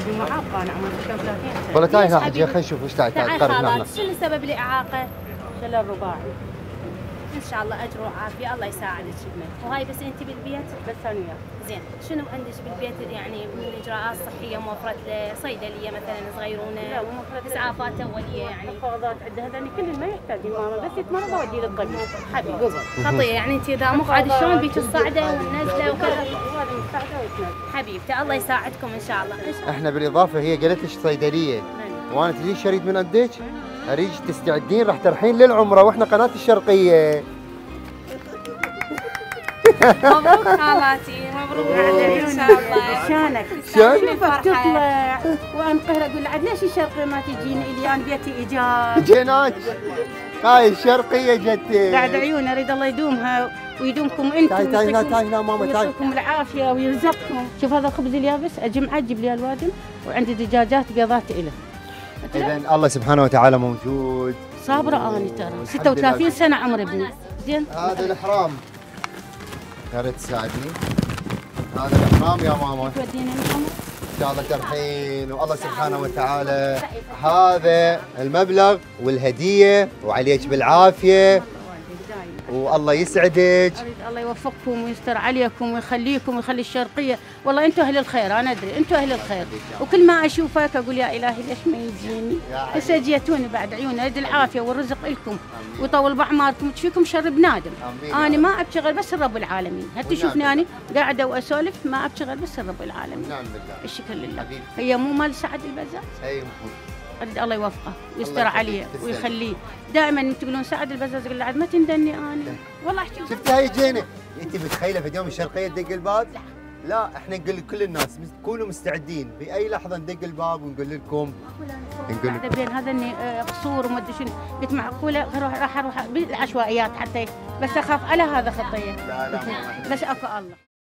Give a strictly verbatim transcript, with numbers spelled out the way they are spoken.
هذه معاقه انا عمري ثلاثين سنه. والله تعالي حجي خلينا نشوف ايش تعال تعال تعال قرب هنا. خالات، شنو سبب الاعاقه؟ شلل الرباعي. ان شاء الله اجر وعافيه، الله يساعدك ابنك. وهاي بس انت بالبيت؟ بس انا وياك. زين، شنو عندك بالبيت يعني من اجراءات صحيه موفرت له؟ صيدليه مثلا صغيرونه؟ لا مو موفرت. اسعافات اوليه يعني؟ محافظات عندها هذول كل ما يحتاجين ماما، بس يتمرض اوديه للطبيب. حبي قبل. خطيه يعني انت اذا مقعد شلون بيك الصعده والنزله وكذا؟ وهذا مستعده ويتنزل. حبيبتي الله يساعدكم ان شاء الله. ان شاء الله. احنا بالاضافه هي قالت لك صيدليه، وانا تدري شريط من عندك؟ اريد تستعدين راح ترحين للعمره واحنا قناه الشرقيه. مبروك خالاتي، مبروك ان شاء الله. شانك شان؟ شوفك تطلع وانقهر اقول له عاد ليش الشرقيه ما تجيني الي؟ انا بيتي ايجار. جيناك هاي الشرقيه جتي. بعد عيون اريد الله يدومها ويدومكم انتم. تعي تعي هنا تعي هنا ماما تعي. ويعطيكم العافيه ويرزقكم. شوف هذا الخبز اليابس اجمعه تجيب لي الوادم، وعندي دجاجات بيضات له. اذا الله سبحانه وتعالى موجود. صابره اني ترى ستة وثلاثين سنه عمر ابني. زين هذا الحرام ترى تساعدني. هذا الحرام يا ماما تودينا العمر ان شاء الله ترحين، والله سبحانه وتعالى هذا المبلغ والهديه وعليك بالعافيه والله يسعدك. اريد الله يوفقكم ويستر عليكم ويخليكم ويخلي الشرقيه. والله انتم اهل الخير، انا ادري انتم اهل الخير، وكل ما اشوفك اقول يا الهي ليش ما يجيني؟ هسه جيتوني بعد عيون. اريد العافيه والرزق لكم ويطول باعماركم وتشفيكم شر بنادم. انا ما ابكي غير بس رب العالمين. هل تشوفني انا قاعده واسولف ما ابكي غير بس رب العالمين. نعم بالله. الشكر لله. هي مو مال سعد البزاز؟ اي اريد الله يوفقه ويستر عليه ويخليه. دائما تقولون سعد البزاز، اقول له عاد ما تندني انا. والله احكي شفتي هاي جينا. انت متخيله في يوم الشرقيه تدق الباب؟ لا احنا نقول لكل الناس كونوا مستعدين باي لحظه ندق الباب ونقول لكم نقول لكم بين هذا اني قصور وما ادري شنو. قلت معقوله اروح راح اروح بالعشوائيات حتى بس اخاف على هذا خطيه. لا لا بس اكو الله.